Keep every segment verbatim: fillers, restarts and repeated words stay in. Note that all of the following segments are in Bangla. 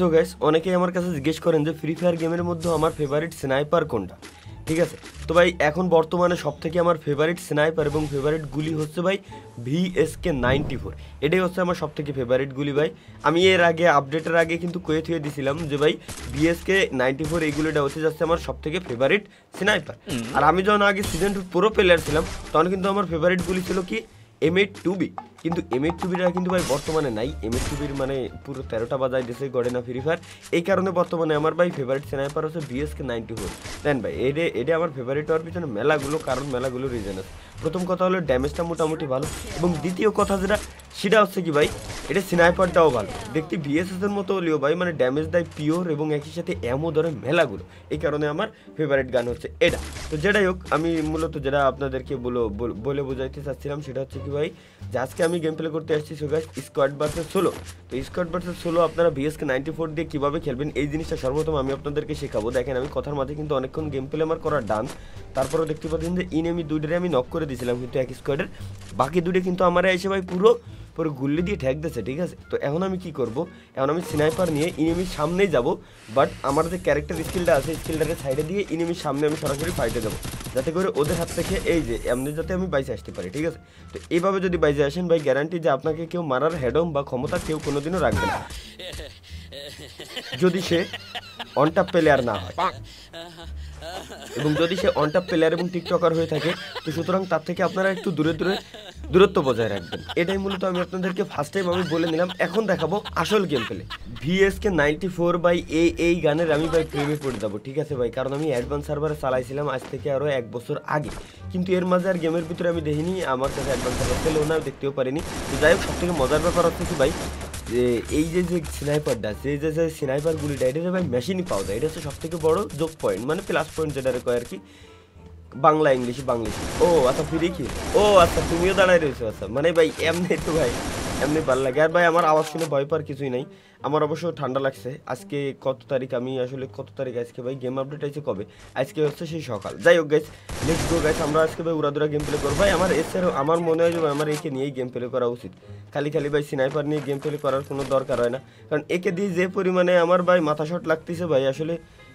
সো গাইস, অনেকেই আমার কাছে জিজ্ঞেস করেন যে ফ্রি ফায়ার গেমের মধ্যে আমার ফেভারিট স্নাইপার কোনটা। ঠিক আছে, তো ভাই এখন বর্তমানে সব থেকে আমার ফেভারিট স্নাইপার এবং ফেভারিট গুলি হচ্ছে ভাই V S K ninety four. এটাই হচ্ছে আমার সব থেকে ফেভারিট গুলি ভাই। আমি এর আগে আপডেটের আগে কিন্তু কয়ে থুয়ে দিছিলাম যে ভাই V S K ninety four এই গুলিটা হচ্ছে যাচ্ছে আমার সব থেকে ফেভারিট স্নাইপার। আর আমি যখন আগে সিজন টু পুরো প্লেয়ার ছিলাম তখন কিন্তু আমার ফেভারিট গুলি ছিল কি এম এইট টু বি। কিন্তু এম এইট টু বিটা কিন্তু ভাই বর্তমানে নাই। এম এইট টু বির মানে পুরো তেরোটা বাজায় দিয়েছে গরেনা ফ্রি ফায়ার। এই কারণে বর্তমানে আমার ভাই ফেভারিট স্নাইপার হচ্ছে V S K ninety four. Then ভাই এটা এটা আমার ফেভারিট হওয়ার পিছনে মেলাগুলো কারণ মেলাগুলো রিজন আছে। প্রথম কথা হলো ড্যামেজটা মোটামুটি ভালো, এবং দ্বিতীয় কথা যেটা সেটা হচ্ছে কি ভাই এটা স্নাইপারটাও ভালো দেখতে ভিএসএস এর মতো হলেও ভাই মানে ড্যামেজ দেয় পিওর, এবং একই সাথে এমও ধরে মেলাগুলো। এই কারণে আমার ফেভারিট গান হচ্ছে এটা। তো যেটাই হোক, আমি মূলত যেটা আপনাদেরকে বলো বলে বোঝাইতে চাচ্ছিলাম সেটা হচ্ছে কি ভাই যে আজকে আমি গেম প্লে করতে আসছি so guys squad versus solo. তো স্কোয়াড ভার্সেস সোলো আপনারা ভিএসকে নাইনটি ফোর দিয়ে কীভাবে খেলবেন এই জিনিসটা সর্বপ্রথম আমি আপনাদেরকে শেখাবো। দেখেন আমি কথার মাঝে কিন্তু অনেকক্ষণ গেম প্লে আমার করা ডান, তারপরেও দেখতে পাচ্ছেন যে ইনেমি দুইটারে আমি নক করে দিয়েছিলাম কিন্তু এক স্কোয়াডের, বাকি দুটো কিন্তু আমার এসে ভাই পুরো পুরো গুল্লি দিয়ে ঠেক দিয়েছে। ঠিক আছে, তো এখন আমি কি করব, এখন আমি স্নাইপার নিয়ে ইনেমির সামনেই যাব, বাট আমার যে ক্যারেক্টার স্কিলটা আছে স্কিলটাকে সাইডে দিয়ে ইনেমির সামনে আমি সরাসরি ফাইটে যাবো, যাতে করে ওদের হাত থেকে এই যে এমনি যাতে আমি বাইসে আসতে পারি। ঠিক আছে, তো এইভাবে যদি বাইসে আসেন ভাই গ্যারান্টি যে আপনাকে কেউ মারার হেডম বা ক্ষমতা কেউ কোনোদিনও রাখবে না, যদি সে অনটাপ প্লেয়ার না হয়, এবং যদি সে অনটাপ প্লেয়ার এবং টিকটকার হয়ে থাকে তো সুতরাং তার থেকে আপনারা একটু দূরে দূরে দূরত্ব বজায় রাখবেন। এটাই মূলত আমি আপনাদেরকে ফার্স্ট টাইম আমি বলে নিলাম। এখন দেখাবো আসল game play. VSK ninety four by এই এই গানের আমি ভাই প্রেমে পড়ে যাবো। ঠিক আছে ভাই, কারণ আমি অ্যাডভান্স সার্ভারে চালাইছিলাম আজ থেকে আরও এক বছর আগে, কিন্তু এর মাঝে আর গেমের ভিতরে আমি দেখিনি, আমার কাছে অ্যাডভান্স সার্ভার পেলেও না, দেখতেও পারিনি। তো যাই হোক, সব থেকে মজার ব্যাপার হচ্ছে কি ভাই যে এই যে যে স্নাইপারটা যে যে যে স্নাইপার গুলিটা এটা ভাই মেশিনই পাওয়া যায়, এটা হচ্ছে সব থেকে বড় যোগ পয়েন্ট, মানে প্লাস পয়েন্ট যেটা কয় আর কি বাংলা ইংলিশে বাংলিশে। ও আচ্ছা ফিরে কি, ও আচ্ছা তুমিও দাঁড়াই রয়েছো। আচ্ছা মানে ভাই এমনি তো ভাই এমনি ভালো লাগে। আর ভাই আমার আওয়াজ শুনে ভয় পাওয়ার কিছুই নাই, আমার অবশ্য ঠান্ডা লাগছে। আজকে কত তারিখ, আমি আসলে কত তারিখ আজকে ভাই গেম আপডেট আছে কবে, আজকে হচ্ছে সেই সকাল। যাই হোক গাইস, লেটস গো গাইস, আমরা আজকে ভাই উড়াদুরা গেম প্লে করবো। ভাই আমার এসের আমার মনে হয় যে আমার একে নিয়েই গেম প্লে করা উচিত, খালি খালি ভাই স্নাইপার নিয়ে গেম প্লে করার কোনো দরকার হয় না, কারণ একে দিয়ে যে পরিমাণে আমার ভাই মাথা শট লাগতেছে ভাই আসলে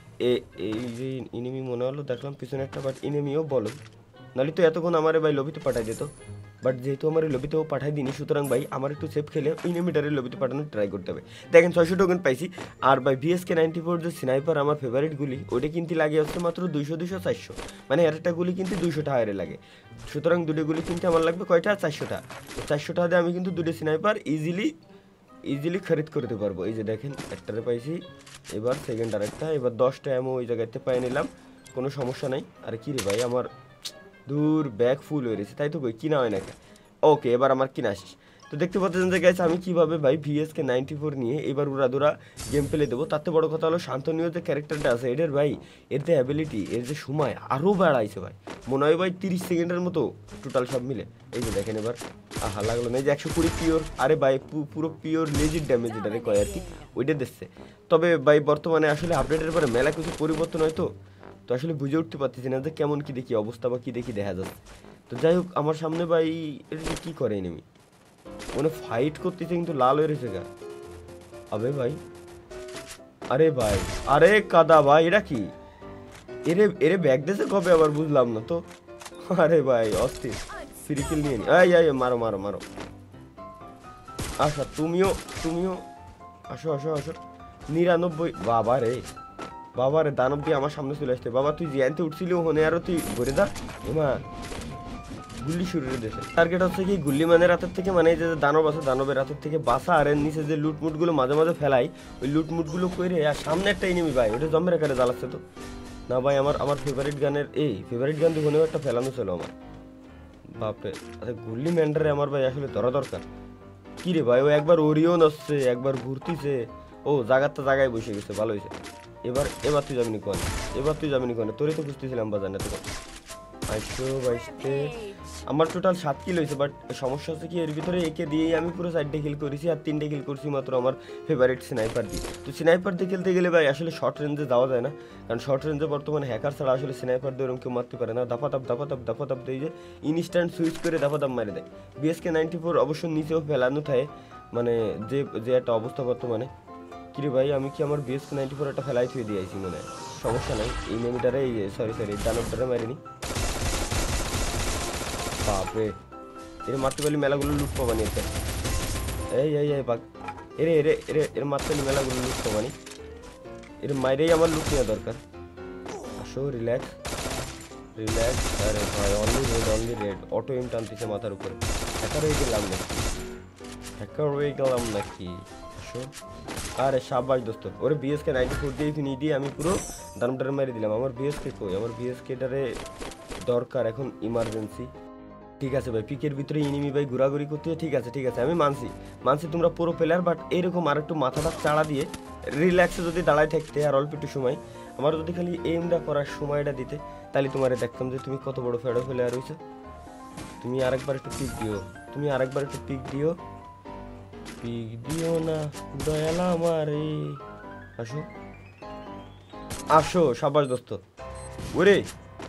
এই যে ইনিমি মনে হলো দেখলাম পিছনে একটা, বাট ইনিমিও বলো নাহলে তো এতক্ষণ আমার ভাই লবিতে পাঠাই দিত, বাট যেহেতু আমার লবিতেও পাঠাই দিনি সুতরাং ভাই আমার একটু সেফ খেলে ইনিমিটারের লবিতে পাঠানোর ট্রাই করতে হবে। দেখেন ছয়শো টোকেন পাইছি। আর ভাই ভিএসকে নাইনটি ফোর যে স্নাইপার আমার ফেভারিট গুলি ওটা কিনতে লাগে হচ্ছে মাত্র দুইশো দুইশো চারশো, মানে একটা গুলি কিনতে দুইশো টাকা লাগে, সুতরাং দুটো গুলি কিনতে আমার লাগবে কয়টা, চারশো টাকা। চারশো টাকা দিয়ে আমি কিন্তু দুটো স্নাইপার ইজিলি ইজিলি খরিদ করতে পারবো। এই যে দেখেন একটারে পাইছি, এবার সেকেন্ড আরেকটা, এবার দশটা এমও ওই জায়গাতে পাই নিলাম, কোনো সমস্যা নাই। আর কি রে ভাই আমার দূর ব্যাগ ফুল হয়ে গেছে, তাই তো কই কিনা হয় না। ওকে, এবার আমার কিনা আসিস। তো দেখতে পাচ্ছেন যে গাইস আমি কীভাবে ভাই ভিএসকে নাইনটি ফোর নিয়ে এবার উড়াদুরা গেম প্লে দেবো। তাতে বড় কথা হলো শান্তনীয় যে ক্যারেক্টারটা আছে এটার ভাই এর যে অ্যাবিলিটি এর যে সময় আরও বাড়াইছে ভাই, মনে হয় ভাই তিরিশ সেকেন্ডের মতো টোটাল সব মিলে। এই যে দেখেন এবার আহা লাগলো না, এই যে একশো কুড়ি পিওর, আরে ভাই পুরো পিওর লেজিট ড্যামেজ এটারে কয় আর কি ওইটা দিচ্ছে। তবে ভাই বর্তমানে আসলে আপডেটের পরে মেলা কিছু পরিবর্তন হয় তো তো আসলে বুঝে উঠতে পারতেছি না যে কেমন কী দেখি অবস্থা বা কী দেখি দেখা যাচ্ছে। তো যাই হোক, আমার সামনে ভাই এটা কী করে এনিমি মনে ফাইট করতেছে কিন্তু লাল হয়ে রয়েছে গা। আবে ভাই, আরে ভাই, আরে কাদা ভাই, এটা কি এরে এরে ব্যাগ দিয়েছে কবে আবার বুঝলাম না তো। আরে ভাই অস্থির, ফ্রি কিল নিয়ে নি, আই আই মারো মারো মারো। আচ্ছা তুমিও তুমিও আসো আসো আসো। নিরানব্বই, বাবা রে বাবা রে, দানব দিয়ে আমার সামনে চলে আসতে। বাবা তুই জিয়ানতে উঠছিলি ওখানে আরো তুই ঘুরে দা এমা গুল্লি শুরু করে দিয়েছে। টার্গেট হচ্ছে কি গুল্লি মানের রাতের থেকে, মানে যে দানব আছে দানবের রাতের থেকে বাসা, আর এর নিচে যে লুটমুটগুলো মাঝে মাঝে ফেলাই ওই লুটমুটগুলো করে, আর সামনে একটা এনিমি ভাই ওটা জম্মের আকারে জ্বালাচ্ছে। তো না ভাই আমার আমার ফেভারিট গানের এই ফেভারিট গান দুজনেও একটা ফেলানো ছিল আমার, বাপরে। আচ্ছা গুল্লি ম্যান্ডারে আমার ভাই আসলে ধরা দরকার। কি রে ভাই ও একবার ওরিও নসছে একবার ঘুরতিছে, ও জায়গাটা জায়গায় বসে গেছে, ভালো হয়েছে। এবার এবার তুই যাবি নি কোন, এবার তুই যাবি নি কোন, তোরই তো খুঁজতেছিলাম বাজার না তো। আটশো বাইশতে আমার টোটাল সাত কিল হয়েছে, বাট সমস্যা হচ্ছে কি এর ভিতরে একে দিয়েই আমি পুরো চারটে কিল করেছি, আর তিনটে কিল করছি মাত্র আমার ফেভারিট স্নাইপার দিয়ে। তো স্নাইপার দিয়ে খেলতে গেলে ভাই আসলে শর্ট রেঞ্জে যাওয়া যায় না, কারণ শর্ট রেঞ্জে বর্তমানে হ্যাকার ছাড়া আসলে স্নাইপার দিয়ে ওরকম কেউ মারতে পারে না। দাপাতাপ দাপাতাপ দাপাতাপ দিয়ে যে ইনস্ট্যান্ট সুইচ করে দাপাতাপ মারে দেয়। ভিএসকে নাইনটি ফোর অবশ্য নিচেও ফেলানো থাকে, মানে যে যে একটা অবস্থা বর্তমানে। কিরে ভাই আমি কি আমার বিএসকে নাইনটি ফোর একটা ফেলাই থুয়ে দিয়েছি মনে হয়, সমস্যা নাই। এই নেমিটারে সরি সরি দানবটারে মারিনি। বাপরে এর মারতে পারলে মেলাগুলো লুট পাবানি। এতে এই এই এই বাঘ এরে এরে এরে এর মারতে পারলে মেলাগুলো লুট পাবানি। এর মাইরেই আমার লুট নেওয়া দরকার। আসো রিল্যাক্স রিল্যাক্স। আরে ভাই only red only red auto aim টানতেছে মাথার উপরে। হ্যাকার হয়ে গেলাম নাকি হ্যাকার হয়ে গেলাম নাকি আসো। আরে সাবাস দোস্ত, ওরে বিএসকে নাইনটি ফোর দিয়ে ফিনিয়ে দিয়ে আমি পুরো দানবটারে মেরে দিলাম। আমার বিএসকে কই? আমার বিএসকেটারে দরকার এখন ইমার্জেন্সি। ঠিক আছে ভাই, পিকের ভিতরে ইনিমি ভাই ঘোরাঘুরি করতে, ঠিক আছে ঠিক আছে আমি মানছি মানছি তোমরা পুরো প্লেয়ার, বাট এরকম আর একটু মাথাটা চাড়া দিয়ে রিল্যাক্সে যদি দাঁড়ায় থাকতে আর অল্প একটু সময় আমার যদি খালি এইমটা করার সময়টা দিতে, তাহলে তোমার দেখতাম যে তুমি কত বড় ফেডো প্লেয়ার হয়েছে। তুমি আরেকবার একটু পিক দিও, তুমি আরেকবার একটু পিক দিও, পিক দিও না দয়াল আমার। আসো আসো সাবাস দোস্ত। ওরে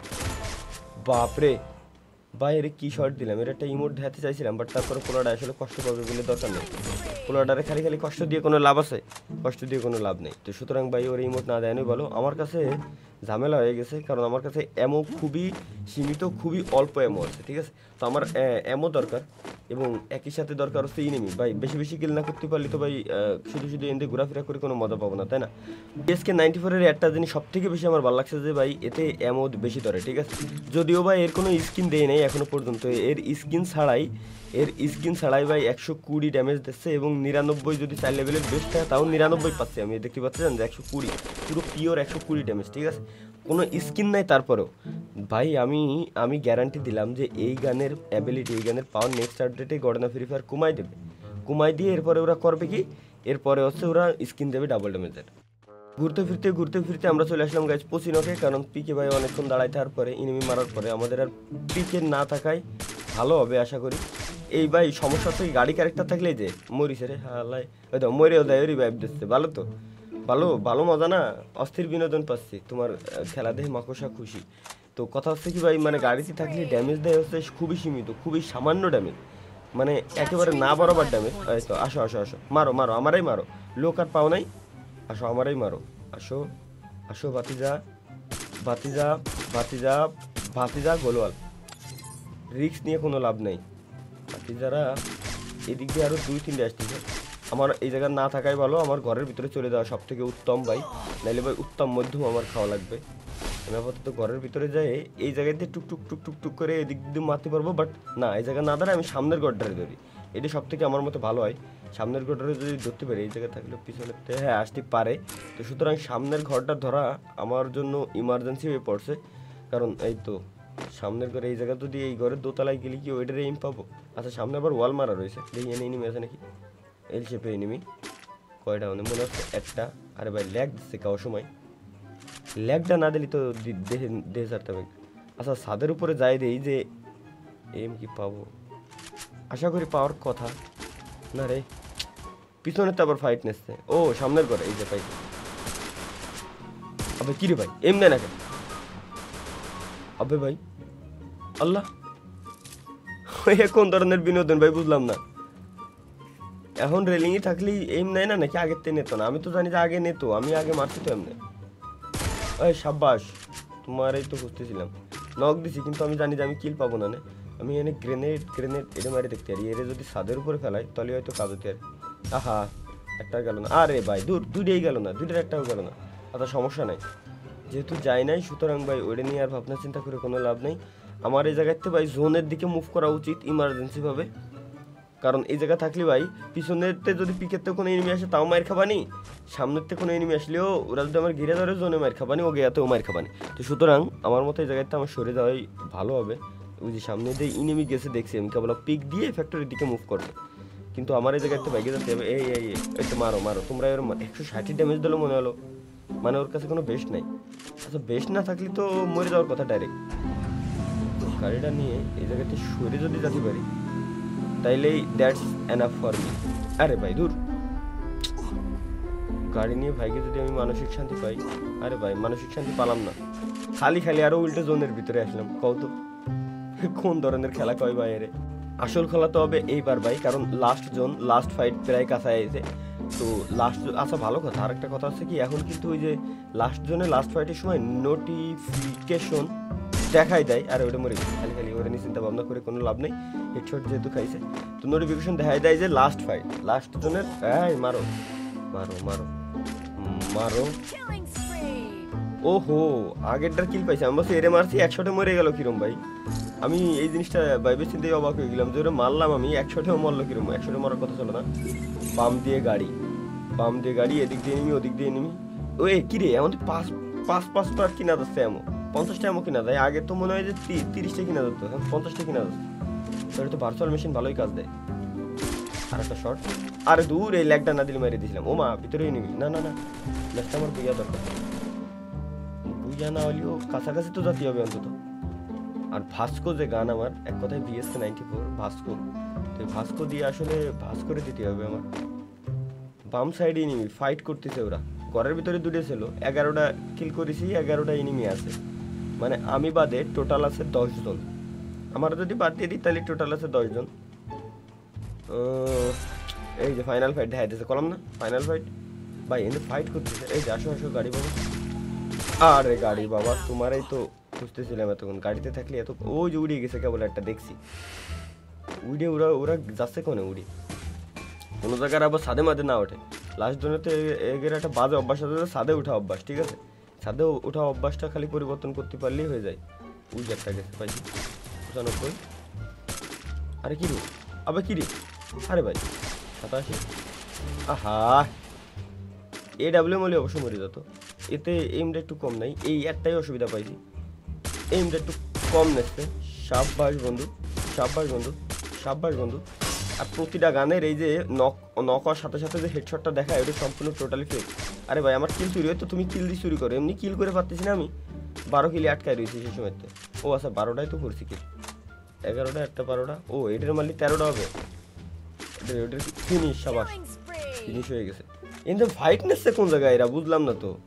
বাপরে ভাই এর কি শর্ট দিলাম, এর একটা ইমোট দেখাতে চাইছিলাম, বাট তারপরে পোলাটা আসলে কষ্ট পাবে বলে দরকার নেই। পোলাটারে খালি খালি কষ্ট দিয়ে কোনো লাভ আছে? কষ্ট দিয়ে কোনো লাভ নেই। তো সুতরাং ভাই ওর ইমোট না দেয়নি বলো। আমার কাছে ঝামেলা হয়ে গেছে, কারণ আমার কাছে এমো খুবই সীমিত, খুবই অল্প এমো আছে, ঠিক আছে। তো আমার এমো দরকার এবং একই সাথে দরকার হচ্ছে ইনিমি। ভাই বেশি বেশি কিল না করতে পারলে তো ভাই শুধু শুধু এনতে ঘোরাফেরা করে কোনো মজা পাবো না, তাই না? বিএসকে নাইনটি ফোরের একটা জিনিস সব থেকে বেশি আমার ভালো লাগছে যে ভাই এতে এমো বেশি ধরে, ঠিক আছে। যদিও ভাই এর কোনো স্কিন দেয় নাই এখনো পর্যন্ত, এর স্কিন ছাড়াই এর স্কিন ছাড়াই ভাই একশো কুড়ি ড্যামেজ দিচ্ছে এবং নিরানব্বই যদি চার লেভেলের বেস্ট থাকে তাও নিরানব্বই পাচ্ছি আমি। দেখতে পাচ্ছেন যে একশো কুড়ি পুরো পিওর একশো কুড়ি ড্যামেজ, ঠিক আছে। কোনো স্কিন নাই তারপরেও ভাই আমি আমি গ্যারান্টি দিলাম যে এই গানের অ্যাবিলিটি, এই গানের পাওয়ার নেক্সট আপডেটে গর্ডেনা ফ্রি ফায়ার কমাই দেবে। কমাই দিয়ে এরপরে ওরা করবে কি, এরপরে হচ্ছে ওরা স্কিন দেবে ডাবল ড্যামেজের। ঘুরতে ফিরতে ঘুরতে ফিরতে আমরা চলে আসলাম গাইজ পচিনকে, কারণ পিকে ভাই অনেকক্ষণ দাঁড়াই থাকার পরে ইনিমি মারার পরে আমাদের আর পিকে না থাকায় ভালো হবে আশা করি। এই ভাই সমস্যা হচ্ছে গাড়ি ক্যারেক্টার থাকলেই যে মরিছে রে হালাই ওই তো মরেও দেয় রিভাইভ দিচ্ছে। ভালো তো ভালো ভালো মজা না, অস্থির বিনোদন পাচ্ছি তোমার খেলা দেখে মাকড়সা খুশি। তো কথা হচ্ছে কি ভাই মানে গাড়িতে থাকলে ড্যামেজ দেয় হচ্ছে খুবই সীমিত, খুবই সামান্য ড্যামেজ, মানে একেবারে না বরাবর ড্যামেজ। এই তো আসো আসো আসো মারো মারো আমারাই মারো, লোক আর পাও নাই, আসো আমারাই মারো। আসো আসো ভাতিজা ভাতিজা ভাতিজা ভাতিজা গোলওয়াল, রিস্ক নিয়ে কোনো লাভ নেই। ভাতিজারা এদিক দিয়ে আরও দুই তিনটে আসতেছে, আমার এই জায়গা না থাকাই ভালো, আমার ঘরের ভিতরে চলে যাওয়া সব থেকে উত্তম ভাই, নাইলে ভাই উত্তম মধ্যম আমার খাওয়া লাগবে। আমি আপাতত ঘরের ভিতরে যাই, এই জায়গাতে টুকটুক টুক টুক টুক করে এদিক দিয়ে মারতে পারবো, বাট না এই জায়গা না দাঁড়ায় আমি সামনের ঘরটারে ধরি, এটি সব থেকে আমার মতো ভালো হয়। সামনের ঘরটারে যদি ধরতে পারি, এই জায়গায় থাকলে পিছনেতে হ্যাঁ আসতে পারে, তো সুতরাং সামনের ঘরটা ধরা আমার জন্য ইমার্জেন্সি হয়ে পড়ছে। কারণ এই তো সামনের ঘরে, এই জায়গা যদি এই ঘরের দোতলায় গেলে কি ওইটারে এম পাবো? আচ্ছা সামনে আবার ওয়াল মারা রয়েছে, দেখি এনে এনিমি আছে নাকি। এল শেপে এনিমি কয়টা মানে মনে হচ্ছে একটা। আরে ভাই ল্যাগ দিচ্ছে কাও সময়, ল্যাগটা না দিলি তো দেখে দেখে ছাড়তে হবে। আচ্ছা ছাদের উপরে যাই দেই যে এম কি পাবো, আশা করি পাওয়ার কথা না রে। পিছনে তো আবার ফাইট নেচ্ছে, ও সামনের ঘরে এই যে পাই। আবে কি রে ভাই এম নেয় না কেন? আবে ভাই আল্লাহ কোন ধরনের বিনোদন ভাই বুঝলাম না। এখন রেলিংয়ে থাকলেই এম নেয় না নাকি আগের থেকে নিত না? আমি তো জানি যে আগে নিত, আমি আগে মারছি তো এমনি। ওই সাব্বাস তোমার এই তো খুঁজতেছিলাম, নক দিছি কিন্তু আমি জানি যে আমি কিল পাবো না। আমি এনে গ্রেনেড গ্রেনেড এটা মারি দেখতে পারি, এর যদি ছাদের উপরে ফেলাই তাহলে হয়তো কাজ হতে আর। আহা একটা গেল না, আরে ভাই দূর দুইটাই গেল না, দুইটার একটাও গেল না। আচ্ছা সমস্যা নাই, যেহেতু যাই নাই সুতরাং ভাই ওইটা নিয়ে আর ভাবনা চিন্তা করে কোনো লাভ নেই। আমার এই জায়গাতে ভাই জোনের দিকে মুভ করা উচিত ইমার্জেন্সিভাবে, কারণ এই জায়গা থাকলে ভাই পিছনেরতে যদি পিকেরতে কোনো এনিমি আসে তাও মার খাবানি, সামনেরতে কোনো এনিমি আসলেও ওরা যদি আমার ঘিরে ধরে জোনে মার খাবানি, ও গেয়াতেও মার খাবানি। তো সুতরাং আমার মতো এই জায়গাতে আমার সরে যাওয়াই ভালো হবে। ওই যে সামনে দিয়ে এনিমি গেছে দেখছি আমি, কেবল পিক দিয়ে ফ্যাক্টরির দিকে মুভ করবে, কিন্তু আমার এই জায়গাতে বাইকে যেতে হবে। এই এই একটু মারো মারো তোমরা, এর একশো ষাটই ড্যামেজ দিলো মনে হলো, মানে ওর কাছে কোনো বেস্ট নাই। আচ্ছা বেস্ট না থাকলে তো মরে যাওয়ার কথা ডাইরেক্ট। গাড়িটা নিয়ে এই জায়গাতে সরে যদি যেতে পারি তাইলেই দ্যাটস এনাফ ফর মি। আরে ভাই দূর, গাড়ি নিয়ে ভাইকে যদি আমি মানসিক শান্তি পাই, আরে ভাই মানসিক শান্তি পালাম না, খালি খালি আরো উল্টো জোনের ভিতরে আসলাম। কত কোন ধরনের খেলা কয় ভাই রে। আসল খেলা তো হবে এইবার ভাই, কারণ লাস্ট জোন লাস্ট ফাইট প্রায় কাছায় এসে, তো লাস্ট আচ্ছা ভালো কথা, আরেকটা কথা আছে কি, এখন কিন্তু ওই যে লাস্ট জোনে লাস্ট ফাইটের সময় নোটিফিকেশন দেখাই দেয়। আর ওটা মরে গেছে, খালি খালি ওটা নিয়ে চিন্তা ভাবনা করে কোনো লাভ নেই, হেডশট যেহেতু খাইছে। তো নোটিফিকেশন দেখাই দেয় যে লাস্ট ফাইট, লাস্ট জোনের। এই মারো মারো মারো মারো। ওহো, আগেরটার কিল পাইছে, আমি বলছি এরে মারছি একশোটে মরে গেল কিরম ভাই। আমি এই জিনিসটা ভাইবে চিন্তাই অবাক হয়ে গেলাম যে ওরা মারলাম আমি, একশোটেও মরলো কিরম। একশোটে মরার কথা ছিল না। বাম দিয়ে গাড়ি, বাম দিয়ে গাড়ি, এদিক দিয়ে নিমি ওদিক দিয়ে নিমি। ওই কিরে আমাদের পাঁচ পাঁচ পাঁচটা কিনা যাচ্ছে এমন, পঞ্চাশটা এমন কিনা যায়। আগে তো মনে হয় যে তিরিশটা কিনা যেত, এখন পঞ্চাশটা কিনা যাচ্ছে। তাহলে তো ভার্চুয়াল মেশিন ভালোই কাজ দেয়। আর একটা শর্ট, আরে দূর, এই ল্যাগটা না দিলে মেরে দিয়েছিলাম। ও মা, ভিতরেই নিবি না না না, ল্যাগটা আমার বুঝা দরকার, বুঝা না হলেও কাছাকাছি তো যেতে হবে অন্তত। আর ভাস্কো যে গান আমার, এক কথায় ভিএসকে নাইনটি ফোর ভাস্কো, তো ভাস্কো দিয়ে আসলে ভাস্করে দিতে হবে আমার। বাম সাইডে এনিমি ফাইট করতেছে ওরা, ঘরের ভিতরে দুটো ছিল, এগারোটা কিল করেছি, এগারোটা এনিমি আছে, মানে আমি বাদে টোটাল আছে দশ জন। আমার যদি বাদ দিয়ে দিই তাহলে টোটাল আছে দশ জন। এই যে ফাইনাল ফাইট দেখা যাচ্ছে, কলম না ফাইনাল ফাইট ভাই, এনে ফাইট করতেছে। এই যে আসো আসো গাড়ি বাবা, আরে গাড়ি বাবা তোমারই তো খুঁজতেছিলাম এতক্ষণ, গাড়িতে থাকলে এত। ওই যে উড়িয়ে গেছে কেবল একটা দেখছি, উড়ে ওরা ওরা যাচ্ছে কোনে উড়ি, কোনো জায়গার আবার ছাদে মাদে না ওঠে। লাস্ট জনেতে এগের একটা বাজে অভ্যাস আছে, ছাদে ওঠা অভ্যাস, ঠিক আছে, ছাদে ওঠা অভ্যাসটা খালি পরিবর্তন করতে পারলেই হয়ে যায়। ওই যে একটা গেছে পাইছি পঁচানব্বই। আরে কি রে আবার কি রে, আরে ভাই সাতাশি। আহা, এ ডাব্লিউ মলে অবশ্য মরে যেত, এতে এইমটা একটু কম নাই, এই একটাই অসুবিধা পাইছি, এইমটা একটু কম নেচ্ছে। সাব্বাস বন্ধু, সাব্বাস বন্ধু, সাব্বাস বন্ধু। আর প্রতিটা গানের এই যে নক নক হওয়ার সাথে সাথে যে হেডশটটা দেখায়, ওটা সম্পূর্ণ টোটালি ফেক। আরে ভাই আমার কিল চুরি হয় তো তুমি কিল দিয়ে চুরি করো, এমনি কিল করে পারতেছি না আমি, বারো কিলে আটকায় রয়েছি সেই সময়তে। ও আচ্ছা বারোটাই তো করছি কিল, এগারোটা একটা বারোটা, ও এটার মারলি তেরোটা হবে, ওটার ফিনিশ, সাবাস ফিনিশ হয়ে গেছে। কিন্তু ফাইট নেচ্ছে কোন জায়গায় এরা, বুঝলাম না তো,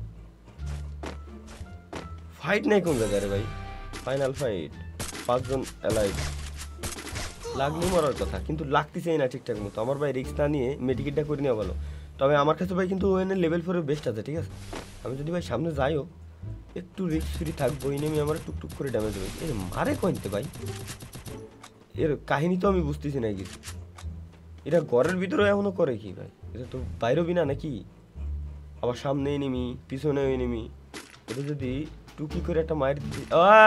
ফাইট নেই কোন জায়গায় রে ভাই। ফাইনাল ফাইট, পাঁচজন এলাইভ, লাগলে মরার কথা, কিন্তু লাগতেছেই না ঠিকঠাক মতো। আমার ভাই রিস্ক না নিয়ে মেডিকেটটা করে নেওয়া ভালো। তবে আমার কাছে ভাই কিন্তু ওএন লেভেল ফোরের বেস্ট আছে, ঠিক আছে। আমি যদি ভাই সামনে যাইও একটু রিস্ক ফ্রি থাকবো, এই নেমে আমার টুকটুক করে ড্যামেজ দেবে। এর মারে কইতে ভাই, এর কাহিনী তো আমি বুঝতেছি না কিছু। এরা ঘরের ভিতরে এখনো করে কি ভাই, এটা তো বাইরেও বিনা নাকি। আবার সামনে এনিমি, পিছনে এনিমি, এটা যদি টুকি করে একটা মায়ের দিতে।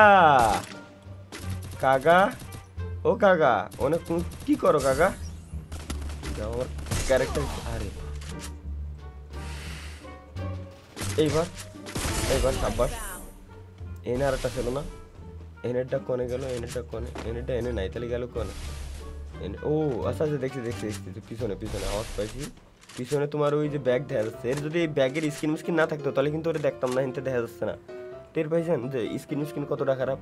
কাকা, ও কাকা, অনেক কি করো কাকা, আমার ক্যারেক্টার। আরে এইবার এইবার সাব্বাস। এনে আর একটা ছিল না, এনেরটা কনে গেল, এনেরটা কনে, এনেরটা এনে নাই, তাহলে গেল কনে। ও আচ্ছা আচ্ছা, দেখছি দেখছি দেখছি পিছনে পিছনে আওয়াজ পাইছি, পিছনে তোমার ওই যে ব্যাগ দেখা যাচ্ছে। এর যদি এই ব্যাগের স্কিন মিস্কিন না থাকতো তাহলে কিন্তু ওটা দেখতাম না, হিনতে দেখা যাচ্ছে না। টের পাইছেন যে স্কিন মিস্কিন কতটা খারাপ।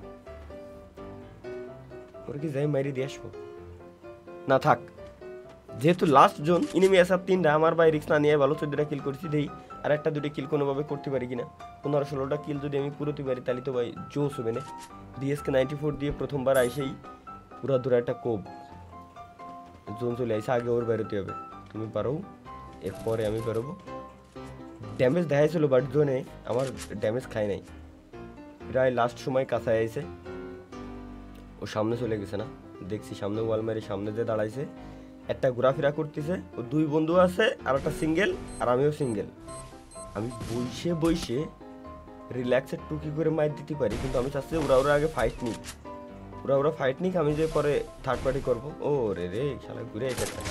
ওর কি যাই মাইরি দিয়ে আসবো না, থাক, যেহেতু লাস্ট জোন ইনিমি আসার তিনটা, আমার ভাই রিক্স না নিয়ে ভালো চোদ্দটা কিল করছি, দেই আর একটা দুটো কিল কোনোভাবে করতে পারি কিনা। পনেরো ষোলোটা কিল যদি আমি পুরোতে পারি তাহলে তো ভাই জোস হবে না। ভিএসকে নাইনটি ফোর দিয়ে প্রথমবার আইসেই পুরা দূরে একটা কোপ জোন চলে আইসে, আগে ওর বেরোতে হবে। তুমি পারো, এরপরে আমি বেরোবো। ড্যামেজ দেখাইছিল বাট জোনে আমার ড্যামেজ খাই নাই, প্রায় লাস্ট সময় কাছে আইসে। ও সামনে চলে গেছে না, দেখছি সামনে ওয়াল মারি, সামনে যে দাঁড়াইছে একটা ঘোরাফেরা করতেছে। ও দুই বন্ধু আছে আর একটা সিঙ্গেল, আর আমিও সিঙ্গেল। আমি বইসে বইসে রিল্যাক্সে টুকি করে মাইর দিতে পারি, কিন্তু আমি চাচ্ছি ওরা ওরা আগে ফাইট নিক, ওরা ওরা ফাইট নিক, আমি যে পরে থার্ড পার্টি করবো। ও রে রে শালা ঘুরে এসে একটা,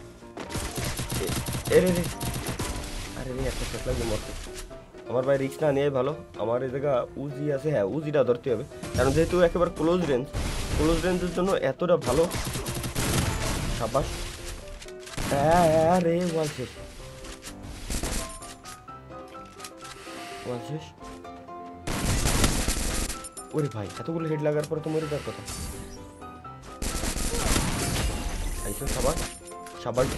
এ রে রে, আরে রে একটা শেষ লাগবে মরতে। আমার ভাই রিক্স না নিয়ে ভালো। আমার এই জায়গা উজি আছে, হ্যাঁ উজিটা ধরতে হবে, কারণ যেহেতু একেবারে ক্লোজ রেঞ্জ, ক্লোজ রেঞ্জের জন্য এতটা ভালো। সাবাস, হ্যাঁ রে ওয়াল শেষ, ওয়াল শেষ। ওরে ভাই এতগুলো হেড লাগার পরে তো মরে যাওয়ার কথা। সাবাস সাবাস,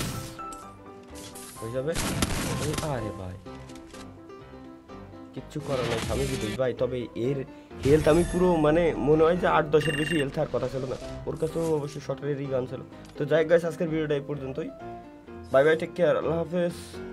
হয়ে যাবে। আরে ভাই কিচ্ছু করার নাই, স্বামী বিদেশ ভাই। তবে এর হেলথ আমি পুরো মানে মনে হয় যে আট দশের বেশি হেলথ আর কথা ছিল না। ওর কাছেও অবশ্যই শর্টেরই গান ছিল। তো যাই গাইস, আজকের ভিডিওটা এই পর্যন্তই। বাই বাই, টেক কেয়ার, আল্লাহ হাফেজ।